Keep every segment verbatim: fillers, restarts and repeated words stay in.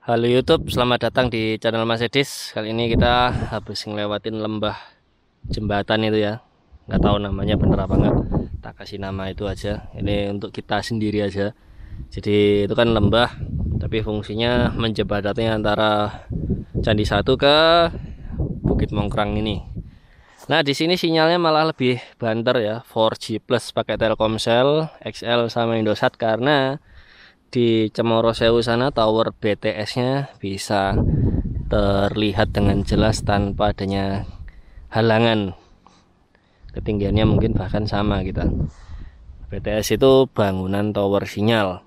Halo YouTube, selamat datang di channel Mas Edis. Kali ini kita habis ngelewatin lembah jembatan itu ya. Nggak tahu namanya bener apa nggak. Tak kasih nama itu aja. Ini untuk kita sendiri aja. Jadi itu kan lembah, tapi fungsinya menjembatani antara Candi Satu ke Bukit Mongkrang ini. Nah di sini sinyalnya malah lebih banter ya, empat G plus pakai Telkomsel X L sama Indosat karena di Cemoro Sewu sana tower B T S-nya bisa terlihat dengan jelas tanpa adanya halangan. Ketinggiannya mungkin bahkan sama kita. B T S itu bangunan tower sinyal.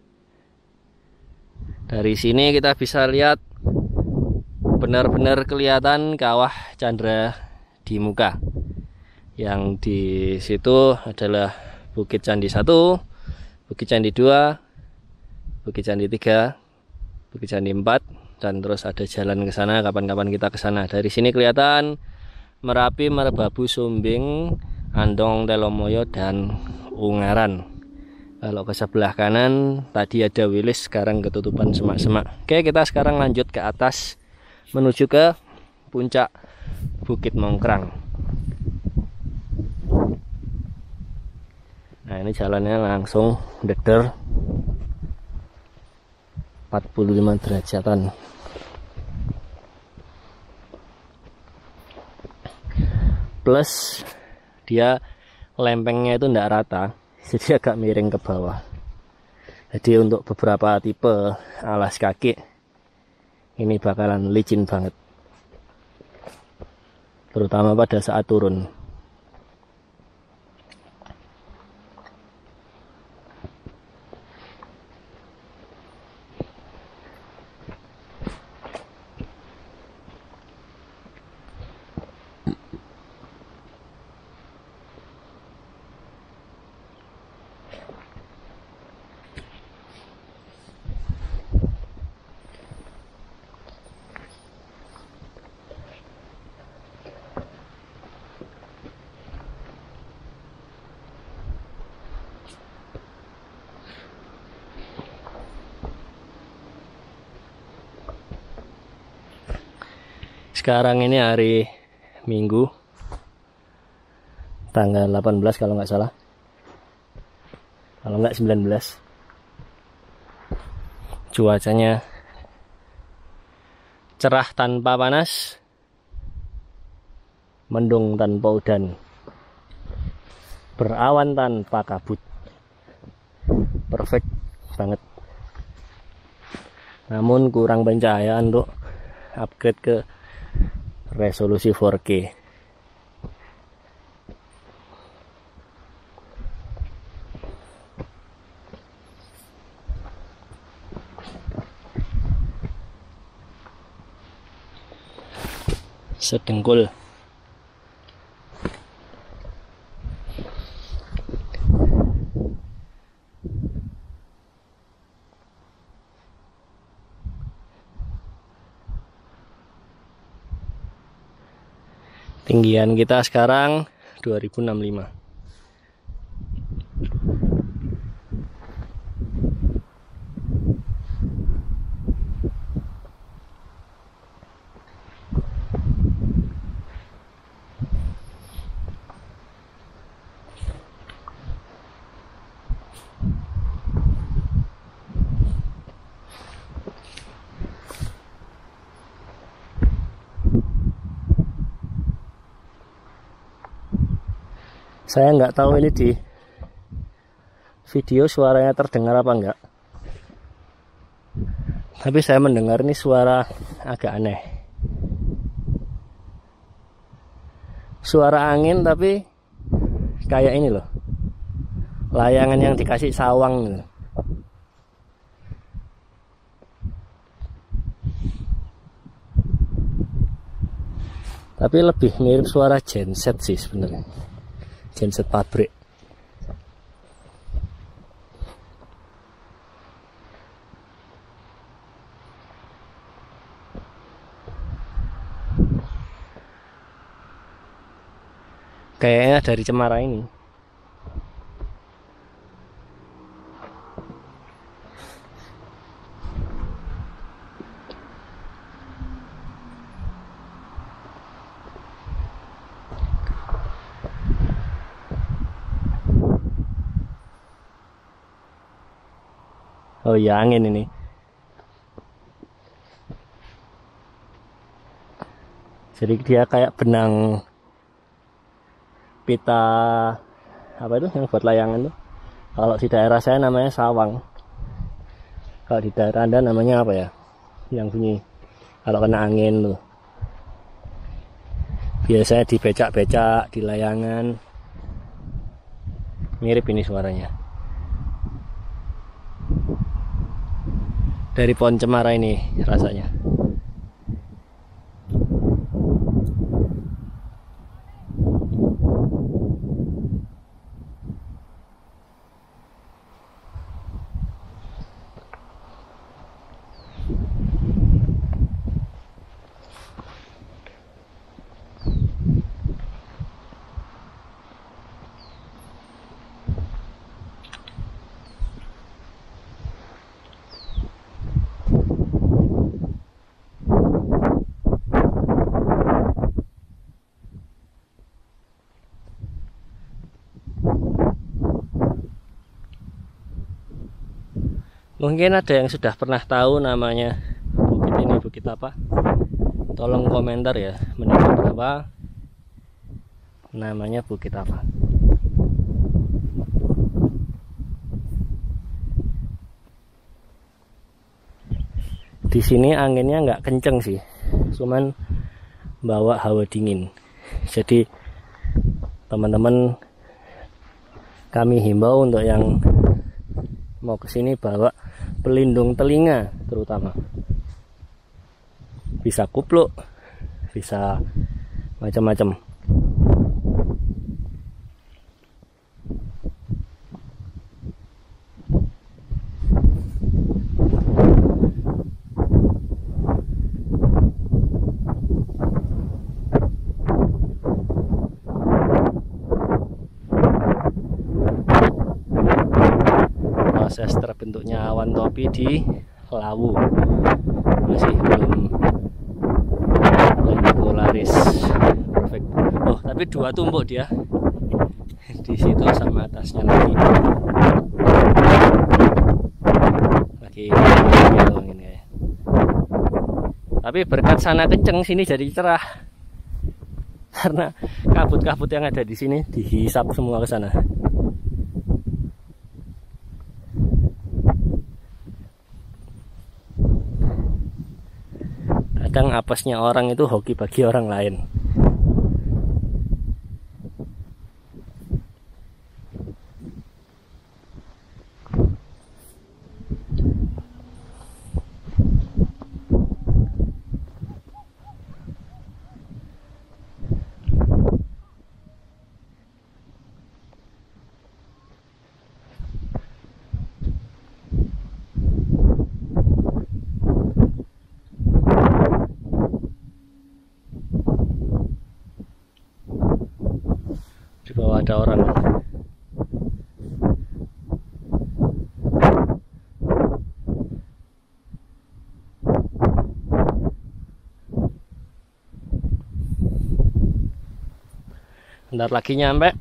Dari sini kita bisa lihat benar-benar kelihatan kawah Chandra di muka. Yang di situ adalah Bukit Candi Satu, Bukit Candi Dua, Bukit Candi tiga, Bukit Candi empat, dan terus ada jalan ke sana. Kapan-kapan kita ke sana. Dari sini kelihatan Merapi, Merbabu, Sumbing, Andong, Telomoyo, dan Ungaran. Kalau ke sebelah kanan tadi ada Wilis, sekarang ketutupan semak-semak. Oke, kita sekarang lanjut ke atas menuju ke puncak Bukit Mongkrang. Nah, ini jalannya langsung deder empat puluh lima derajatan. Plus dia lempengnya itu tidak rata, jadi agak miring ke bawah. Jadi untuk beberapa tipe alas kaki ini bakalan licin banget, terutama pada saat turun. Sekarang ini hari Minggu tanggal delapan belas kalau nggak salah, kalau nggak sembilan belas. Cuacanya cerah tanpa panas, mendung tanpa udan, berawan tanpa kabut. Perfect banget. Namun kurang pencahayaan untuk upgrade ke resolusi empat K. Sedengkul. Tinggian kita sekarang dua ribu enam puluh lima. Saya nggak tahu ini di video suaranya terdengar apa enggak, tapi saya mendengar ini suara agak aneh. Suara angin tapi kayak ini loh, layangan yang dikasih sawang gitu. Tapi lebih mirip suara genset sih sebenarnya. Genset pabrik. Kayaknya dari Cemara ini. Oh iya, angin ini. Jadi dia kayak benang pita apa itu yang buat layangan tuh. Kalau di daerah saya namanya sawang. Kalau di daerah Anda namanya apa ya? Yang bunyi kalau kena angin tuh. Biasanya di becak-becak, di layangan. Mirip ini suaranya. Dari pohon cemara ini rasanya. Mungkin ada yang sudah pernah tahu namanya bukit ini bukit apa? Tolong komentar ya, menit berapa? Namanya bukit apa? Di sini anginnya nggak kenceng sih, cuman bawa hawa dingin. Jadi teman-teman kami himbau untuk yang mau kesini bawa pelindung telinga terutama. Bisa kupluk, bisa macam-macam. Proses terbentuknya awan topi di Lawu masih belum lentikularis perfect. Oh, tapi dua tumpuk dia di situ sama atasnya lagi lagi angin ya. Tapi berkat sana kenceng, sini jadi cerah karena kabut-kabut yang ada di sini dihisap semua ke sana. Kadang apesnya orang itu hoki bagi orang lain. Di bawah ada orang. Bentar lagi nyampe.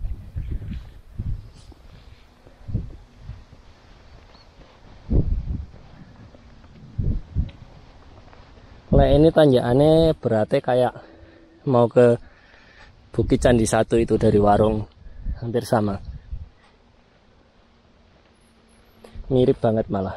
Kalau ini tanjakannya berarti kayak mau ke Bukit Candi Satu itu dari Warung, hampir sama. Mirip banget malah.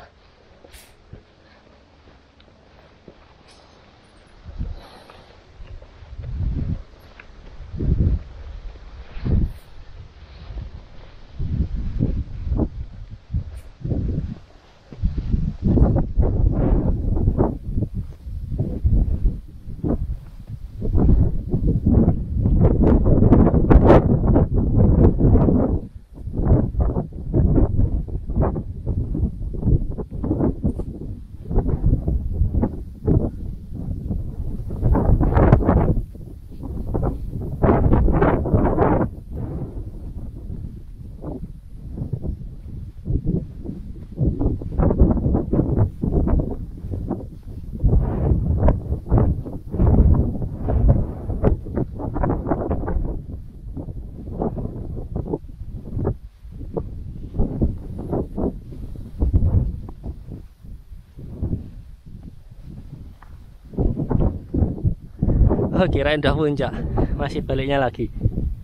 Oh, kirain udah puncak, masih baliknya lagi.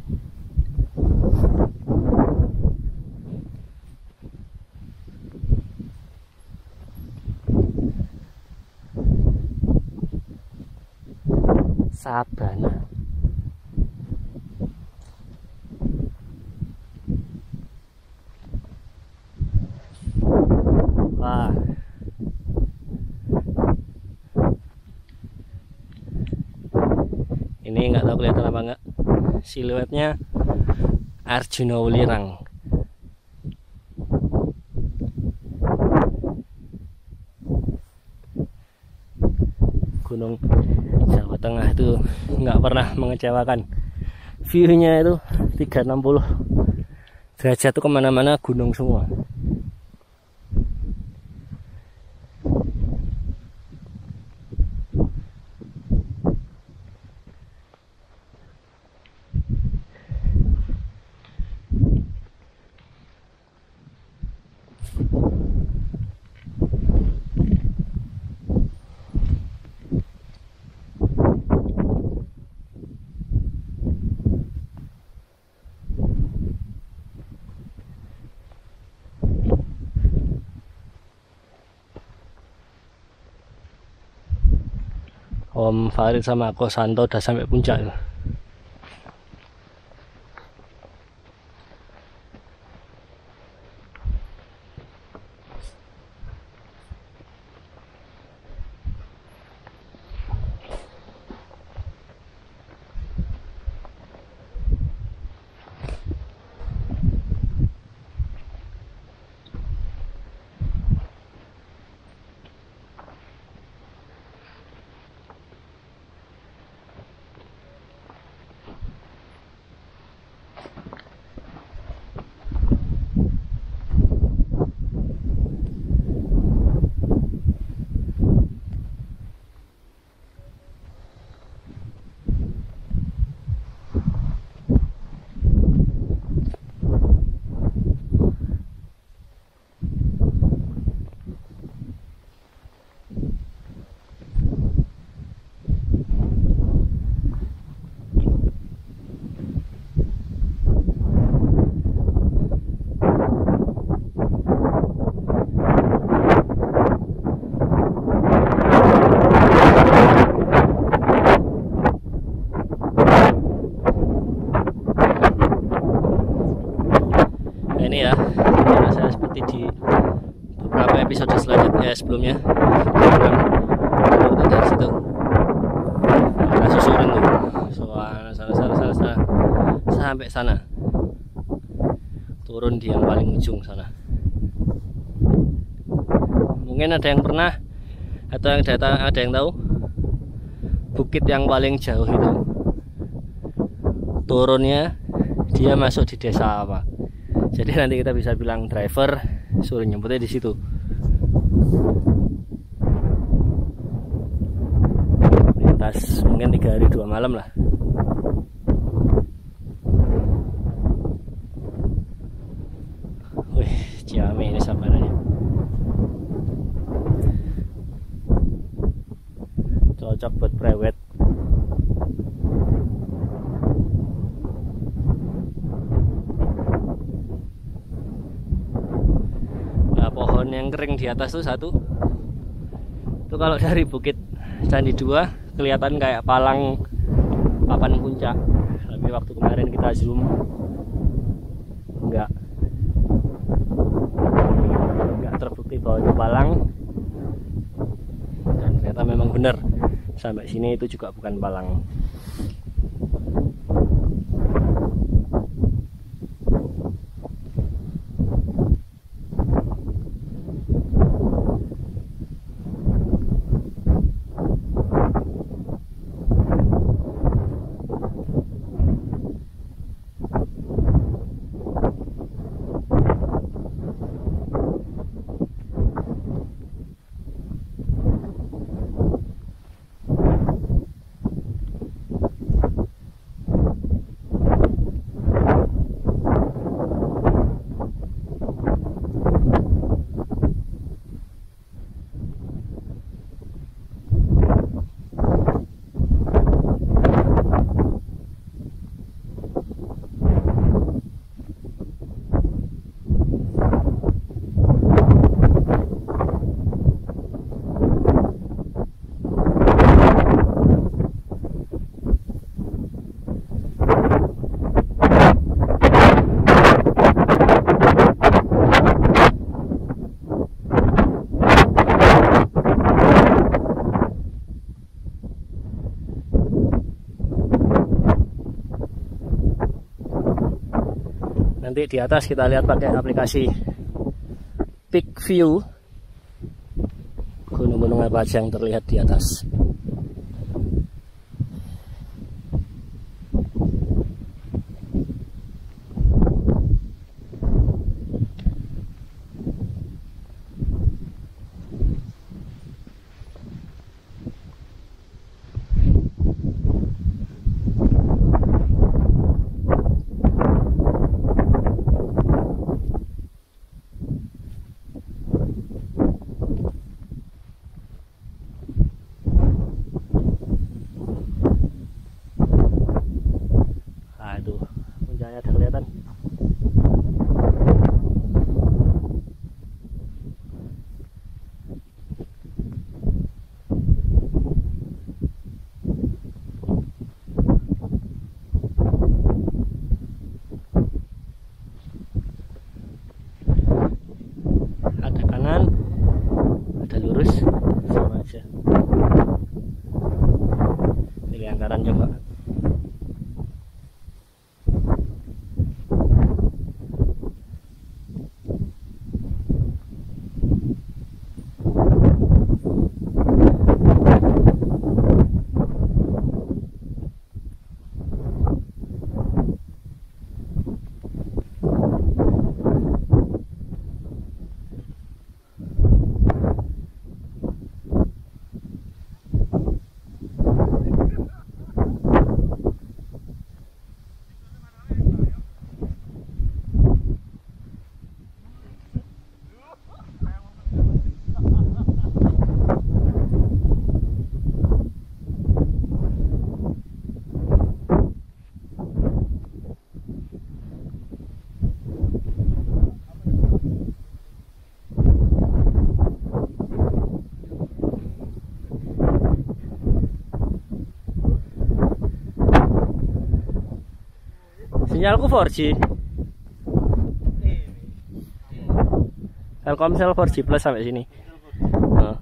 Sabana. Wah. Ini nggak tahu kelihatan apa enggak, siluetnya Arjuna Wulirang. Gunung Jawa Tengah itu nggak pernah mengecewakan. View-nya itu tiga ratus enam puluh derajat tuh, kemana-mana gunung semua. Om Farid sama Ko Santo udah sampai puncak. Ini ya, saya seperti di beberapa episode selanjutnya sebelumnya. Dari situ kita susurin tuh, soal sana sana sana sana sampai sana, turun di yang paling ujung sana. Mungkin ada yang pernah atau yang datang, ada yang tahu bukit yang paling jauh itu turunnya dia masuk di desa apa. Jadi nanti kita bisa bilang driver suruh nyebutnya di situ. Lintas mungkin tiga hari dua malam lah. Wih, Ciame ini sabananya. Cocok buat private. Pohon yang kering di atas tuh satu itu, kalau dari Bukit Candi dua kelihatan kayak palang papan puncak, tapi waktu kemarin kita zoom enggak enggak terbukti bahwa itu palang, dan ternyata memang benar sampai sini itu juga bukan palang. Nanti di atas kita lihat pakai aplikasi Peak View, gunung-gunung apa aja yang terlihat di atas. Aduh, puncaknya ada kelihatan. Ada kanan, ada lurus, sama aja. Pilih yang kanan coba. Sinyalku empat G. Telkomsel empat G plus sampai sini. Oh.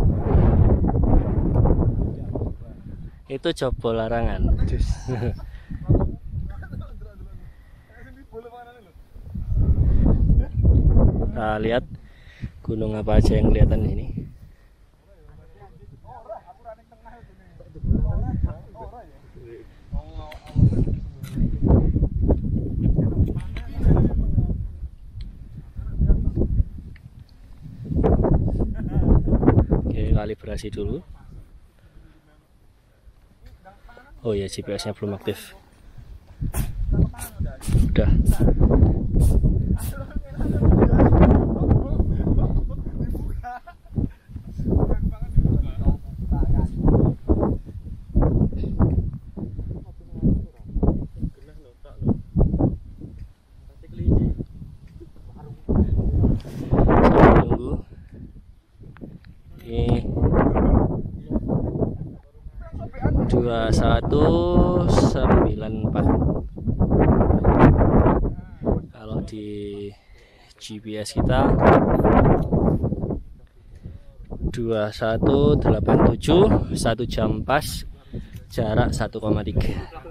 Itu coba larangan. Kita lihat gunung apa aja yang kelihatan di sini. Kalibrasi dulu. Oh ya, G P S-nya belum aktif. Udah. Dua satu sembilan empat. Kalau di G P S kita dua satu delapan tujuh, satu jam pas, jarak satu koma tiga.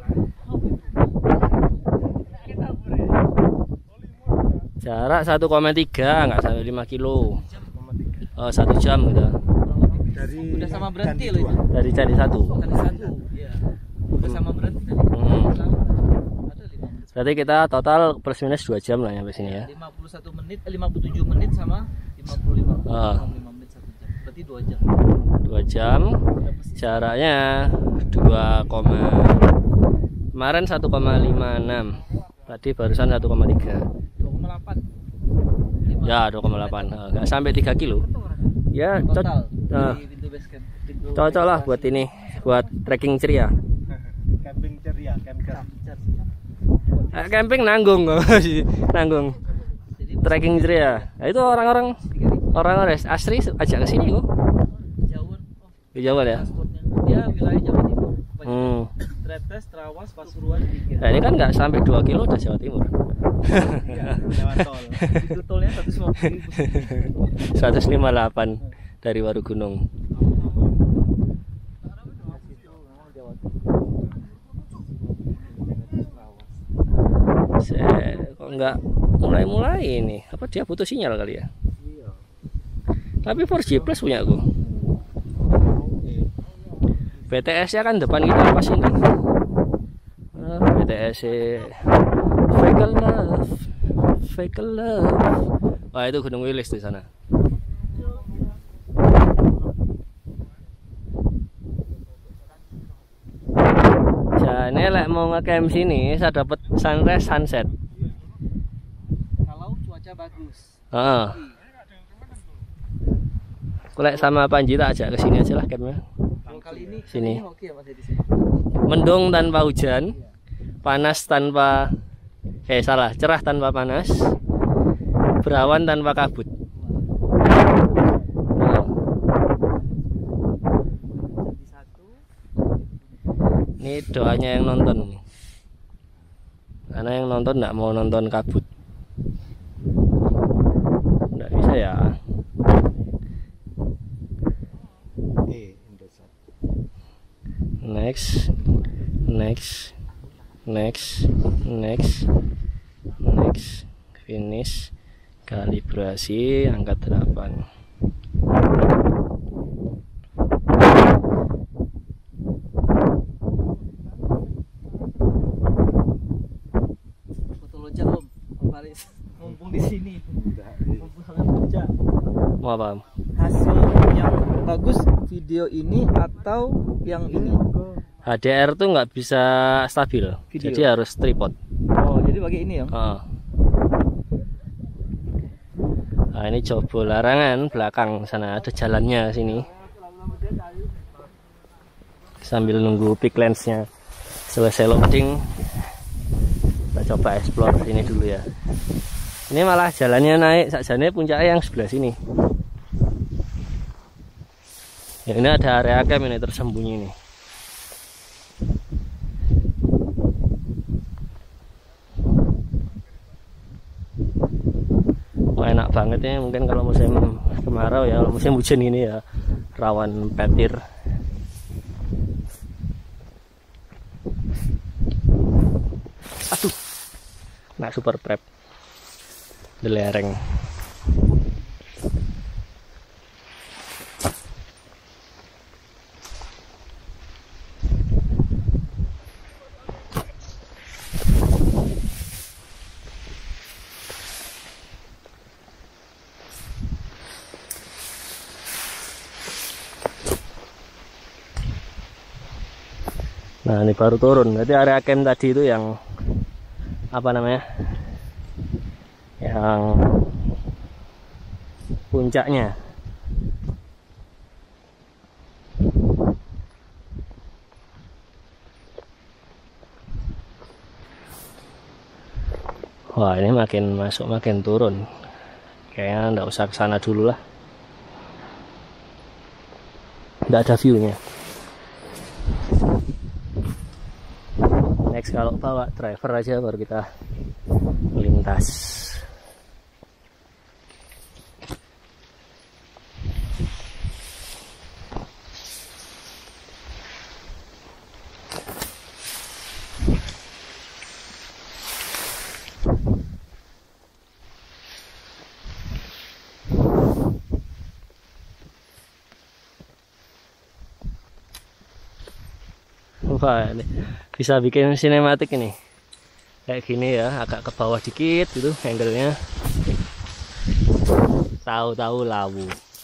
Jarak satu koma tiga, nggak sampai lima kilo. Oh, satu jam gitu. Dari udah sama berhenti loh itu. Dari cari satu. Cari satu. Iya. Udah sama berhenti tadi. Hmm. Ada lima menit. Berarti kita total plus minus dua jam lah sampai sini ya. lima puluh satu menit, eh, lima puluh tujuh menit sama lima puluh lima, Ah. lima puluh lima menit satu jam. Berarti dua jam. dua jam. Jaraknya dua, kemarin satu koma lima enam. Tadi barusan satu koma tiga. dua koma delapan. Ya, dua koma delapan. Enggak sampai tiga kilo. Ya, Total Nah, di pintu base camp. Pintu cocok lah buat ini, buat trekking ceria. camping ceria, camping. Eh, camping nanggung, nanggung. Jadi Trekking ceria. Nah, itu orang-orang orang-orang asri ajak ke sini kok. jauhan. Oh, Jauhan ya. transportnya. Dia wilayah Jawa Timur. Hmm. Tretes, Trawas, Pasuruan, tiga. Nah, ini kan nggak sampai dua kilo udah Jawa Timur. Ya, lewat tol. Itu tolnya seratus lima puluh ribu. seratus lima puluh delapan dari Warugunung. Se kok nggak mulai-mulai ini. Apa dia butuh sinyal kali ya? Iya. Tapi four G plus punya aku. B T S-nya kan depan kita pas ini. Ah, B T S Fake Love, Fake Love. Wah, itu Gunung Wilis di sana. Jadi lek mau ngecamp sini, saya dapat sunrise sunset. Kalau cuaca bagus. Ah. Kulek sama Panji tak ajak ke sini aja lah campnya. Kalau kali ini Sini. kali ini oke ya Mas di sini. Mendung tanpa hujan, panas tanpa eh salah, cerah tanpa panas, berawan tanpa kabut. Nah, Di satu. ini doanya yang nonton nih. Karena yang nonton nggak mau nonton kabut. Nggak bisa ya. Eh, Indosat. Next, next, next, next, next, finish, kalibrasi, angkat delapan. Foto loncat Om. Om Faris. Mumpung di sini. Mumpung sangat loncat. Mau apa? Hasil yang bagus video ini atau yang ini? H D R tuh nggak bisa stabil, Video. jadi harus tripod. Oh, jadi pakai ini ya? Oh. Nah, ini coba larangan belakang sana ada jalannya sini. Sambil nunggu peak lensnya selesai loading, kita coba explore sini dulu ya. Ini malah jalannya naik, sakjane puncaknya yang sebelah sini. Ya, ini ada area camp ini tersembunyi nih. Wah, enak banget ya, mungkin kalau musim kemarau ya, kalau musim hujan ini ya rawan petir. Aduh, nah super trap delereng. Nah, ini baru turun. Berarti area camp tadi itu yang apa namanya? Yang puncaknya. Wah, ini makin masuk makin turun. Kayaknya nggak usah ke sana dulu lah. Nggak ada view-nya. Next kalau bawa driver aja baru kita melintas. Wah, ini bisa bikin sinematik ini kayak gini ya, agak ke bawah dikit gitu angle-nya, tahu-tahu lawu.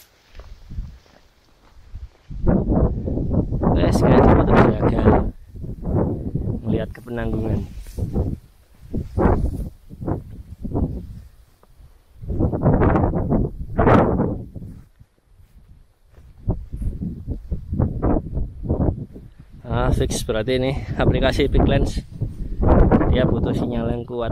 Wes kan foto gagal melihat ke penanggungan. Ah, fix berarti ini aplikasi Peak Lens dia butuh sinyal yang kuat.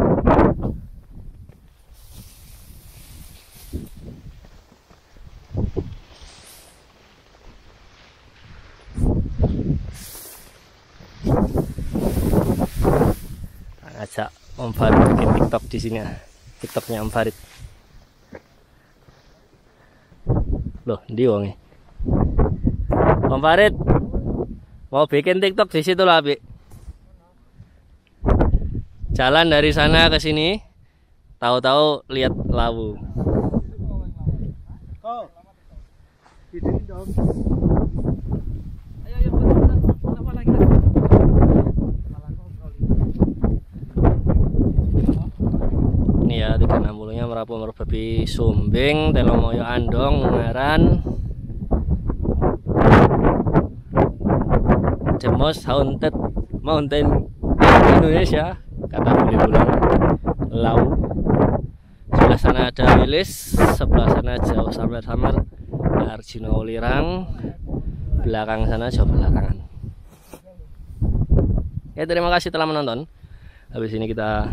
Ajak Om Farid bikin TikTok di sini ya. TikToknya Om Farid. Loh, di wonge. Om Farid mau bikin TikTok di situ lah, Bi. Jalan dari sana ke sini, tahu-tahu lihat lawu. Oh. Videoin dong. Ayo ayo foto foto lagi. Ini ya tiga enam puluh nya merapu merbabi sumbing telomoyo andong ngaran the most haunted mountain in Indonesia kata bule-bule Lau. Sebelah sana ada Wilis, sebelah sana jauh samar-samar Arjuna Ulirang, belakang sana jauh belakangan. Ya terima kasih telah menonton. Habis ini kita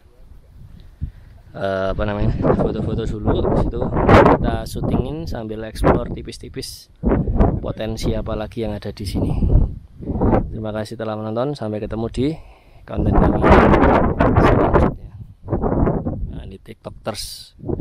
Uh, apa namanya foto-foto dulu, habis itu kita syutingin sambil eksplor tipis-tipis potensi apa lagi yang ada di sini. Terima kasih telah menonton, sampai ketemu di konten kami selanjutnya. Nah, di TikTok terus.